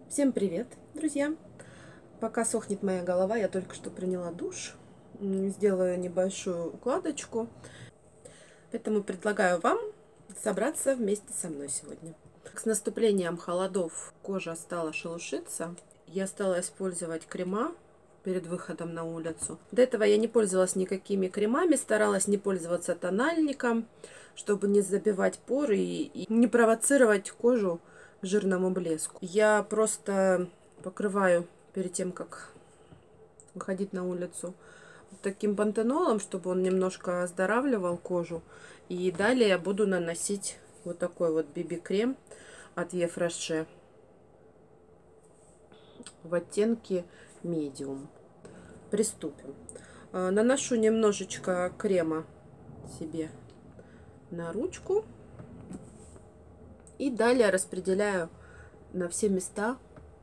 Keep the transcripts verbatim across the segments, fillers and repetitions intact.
Всем привет, друзья! Пока сохнет моя голова, я только что приняла душ. М, Сделаю небольшую укладочку. Поэтому предлагаю вам собраться вместе со мной сегодня. С наступлением холодов кожа стала шелушиться. Я стала использовать крема перед выходом на улицу. До этого я не пользовалась никакими кремами, старалась не пользоваться тональником, чтобы не забивать поры и не провоцировать кожу к жирному блеску. Я просто покрываю перед тем, как выходить на улицу, таким пантенолом, чтобы он немножко оздоравливал кожу. И далее я буду наносить вот такой вот би би-крем от Ефраше в оттенке медиум. Приступим. Наношу немножечко крема себе на ручку. И далее распределяю на все места.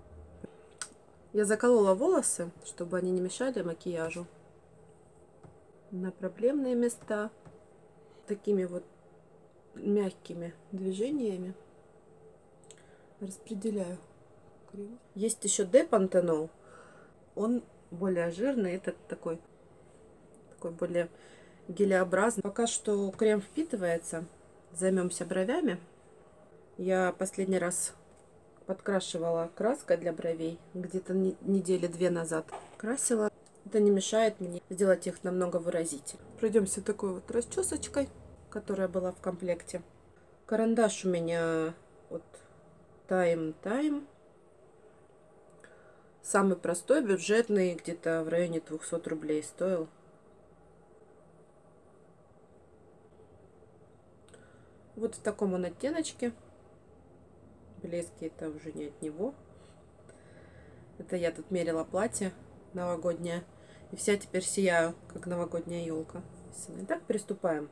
Я заколола волосы, чтобы они не мешали макияжу. На проблемные места такими вот мягкими движениями распределяю крем. Есть еще D-пантенол. Он более жирный, этот такой, такой более гелеобразный. Пока что крем впитывается. Займемся бровями. Я последний раз подкрашивала краской для бровей где-то недели две назад. Красила. Это не мешает мне сделать их намного выразительнее. Пройдемся такой вот расчесочкой, которая была в комплекте. Карандаш у меня от Time Time. Самый простой, бюджетный, где-то в районе двухсот рублей стоил. Вот в таком он оттеночке. Блески это уже не от него. Это я тут мерила платье новогоднее. И вся теперь сияю, как новогодняя елка. Итак, приступаем.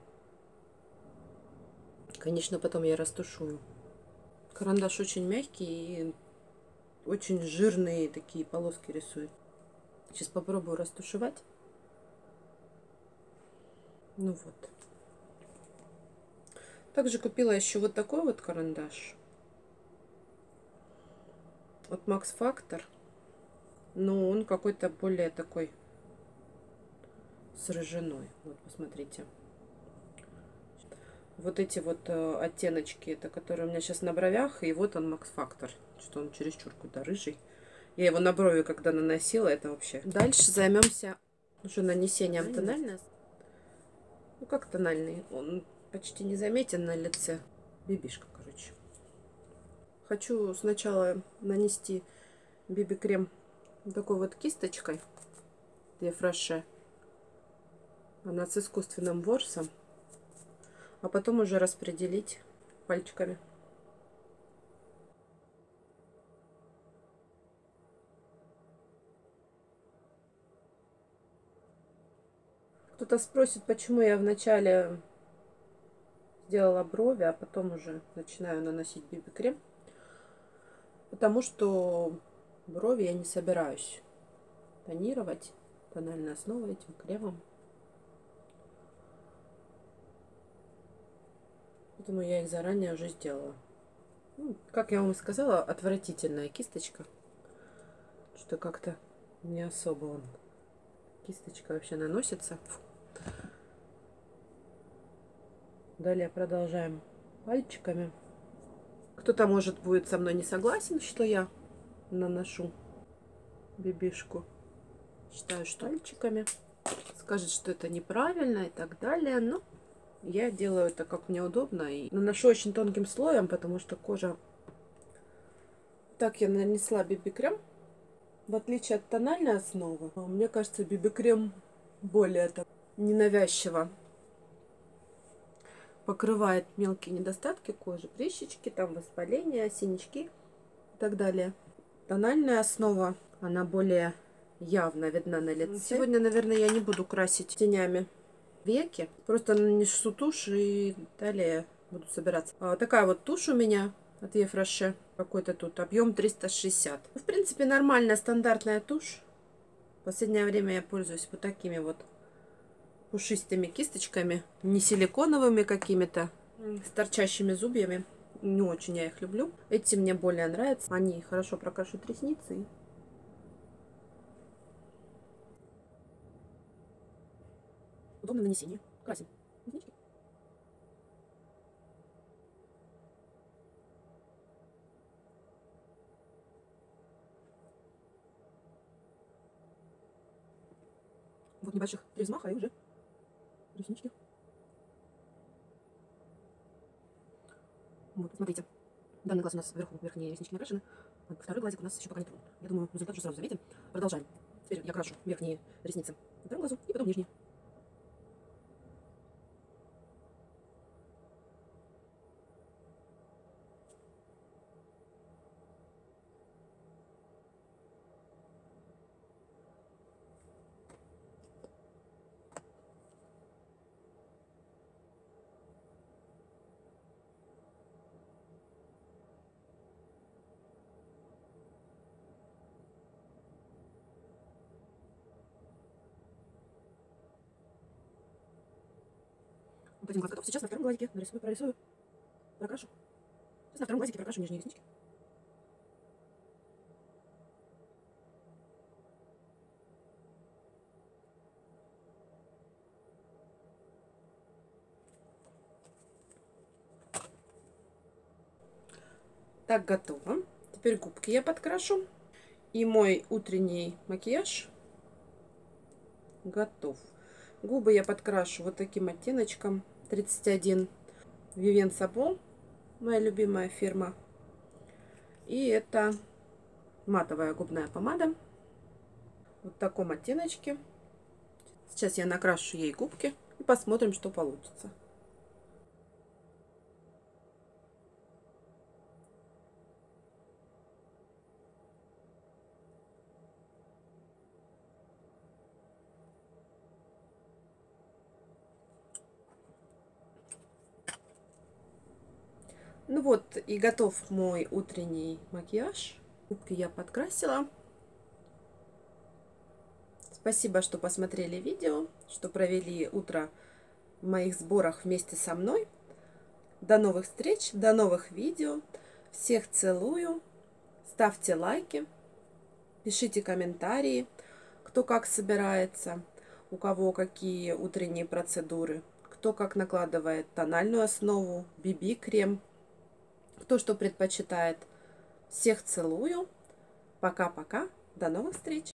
Конечно, потом я растушую. Карандаш очень мягкий и очень жирные такие полоски рисует. Сейчас попробую растушевать. Ну вот. Также купила еще вот такой вот карандаш от Max Factor. Но он какой-то более такой с рыжиной. Вот, посмотрите. Вот эти вот э, оттеночки, это которые у меня сейчас на бровях. И вот он Max Factor. Что он чересчур куда рыжий. Я его на брови когда наносила, это вообще. Дальше займемся уже нанесением тонального. Ну как тональный? Он почти не заметен на лице. Бибишка, короче. Хочу сначала нанести би би-крем такой вот кисточкой Ефраше. Она с искусственным ворсом. А потом уже распределить пальчиками. Кто-то спросит, почему я вначале сделала брови, а потом уже начинаю наносить би би-крем. Потому что брови я не собираюсь тонировать тональной основой этим кремом. Поэтому я их заранее уже сделала. Ну, как я вам сказала, отвратительная кисточка. Что как-то не особо он. Кисточка вообще наносится. Фу. Далее продолжаем пальчиками. Кто-то, может, будет со мной не согласен, что я наношу бибишку. Считаю, что пальчиками. Скажет, что это неправильно и так далее. Но я делаю это как мне удобно. И наношу очень тонким слоем, потому что кожа... Так я нанесла би би-крем. В отличие от тональной основы, мне кажется, би би-крем более так ненавязчиво покрывает мелкие недостатки кожи, прыщички, там воспаления, синячки и так далее. Тональная основа, она более явно видна на лице. Сегодня, наверное, я не буду красить тенями веки. Просто нанесу тушь и далее буду собираться. А, такая вот тушь у меня от Ефраше. Какой-то тут объем триста шестьдесят. В принципе, нормальная стандартная тушь. В последнее время я пользуюсь вот такими вот пушистыми кисточками. Не силиконовыми какими-то, с торчащими зубьями. Не очень я их люблю. Эти мне более нравятся. Они хорошо прокрашивают ресницы. Удобно нанесение. Красим реснички. Вот небольших три взмаха и уже реснички. Вот, смотрите. Данный глаз у нас вверху, верхние реснички накрашены. Вот, второй глазик у нас еще пока не тронут. Я думаю, результат уже сразу заметим. Продолжаем. Теперь я крашу верхние ресницы на втором глазу и потом нижние. Вот один глаз готов. Сейчас на втором глазике нарисую, прорисую, прокрашу. Сейчас на втором глазике прокрашу нижние реснички. Так, готово. Теперь губки я подкрашу. И мой утренний макияж готов. Губы я подкрашу вот таким оттеночком тридцать один. Vivien Sabo, моя любимая фирма. И это матовая губная помада. Вот в таком оттеночке. Сейчас я накрашу ей губки и посмотрим, что получится. Ну вот и готов мой утренний макияж. Губки я подкрасила. Спасибо, что посмотрели видео, что провели утро в моих сборах вместе со мной. До новых встреч, до новых видео. Всех целую. Ставьте лайки, пишите комментарии, кто как собирается, у кого какие утренние процедуры, кто как накладывает тональную основу, би би-крем. Кто что предпочитает. Всех целую. Пока-пока. До новых встреч.